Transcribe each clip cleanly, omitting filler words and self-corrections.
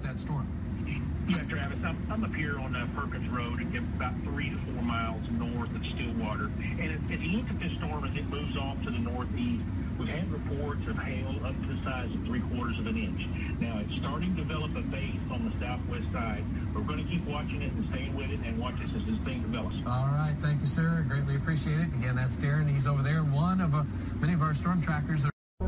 that storm? Yeah, Travis, I'm up here on Perkins Road, about 3 to 4 miles north of Stillwater. And at the end of this storm, as it moves off to the northeast, we've had reports of hail up to the size of 3/4 of an inch. Now, it's starting to develop a base on the southwest side. We're going to keep watching it and staying with it and watch this as this thing develops. All right, thank you, sir. Greatly appreciate it. Again, that's Darren. He's over there, one of many of our storm trackers.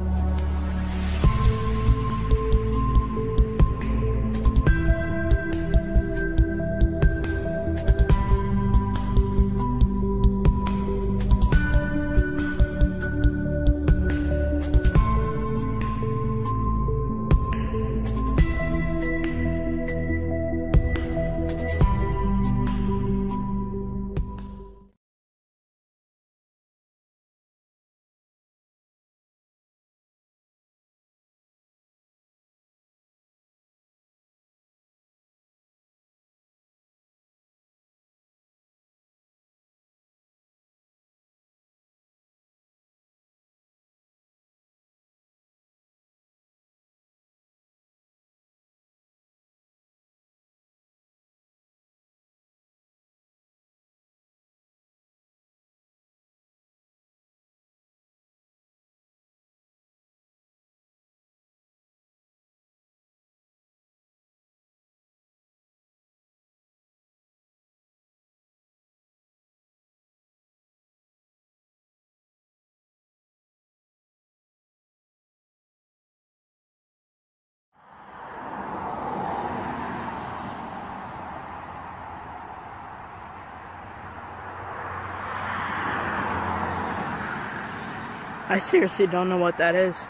I seriously don't know what that is.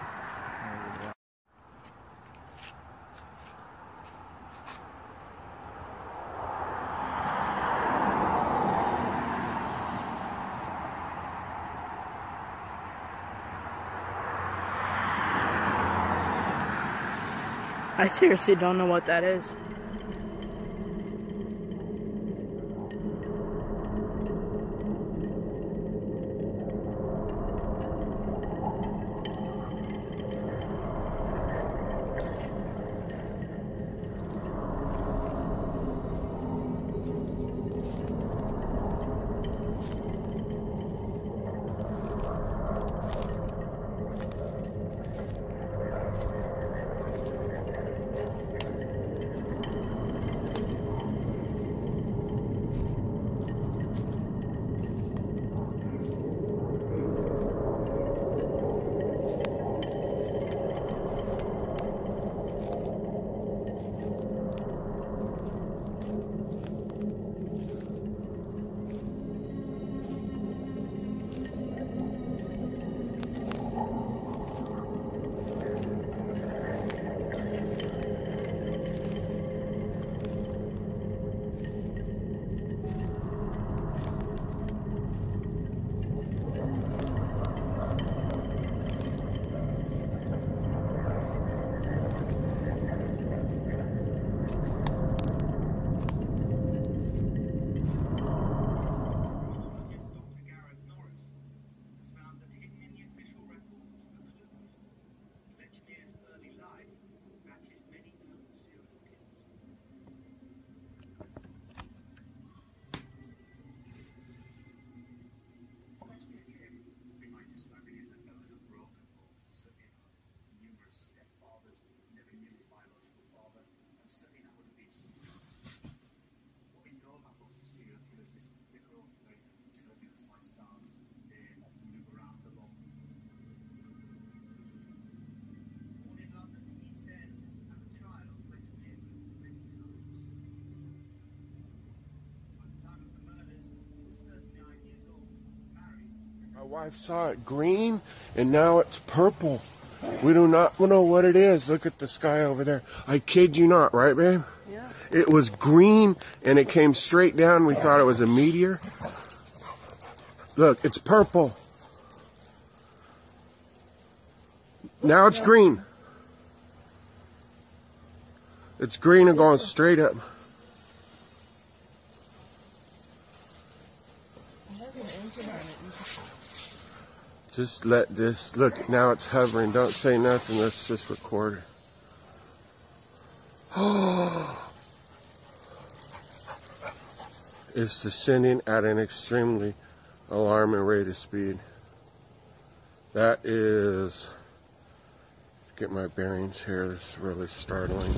I seriously don't know what that is. My wife saw it green, and now it's purple. We do not know what it is. Look at the sky over there. I kid you not, right, babe? Yeah. It was green, and it came straight down. We thought it was a meteor. Look, it's purple. Now it's green. It's green and going straight up. Just let this, look, now it's hovering. Don't say nothing, let's just record it. It's descending at an extremely alarming rate of speed. That is, get my bearings here, this is really startling.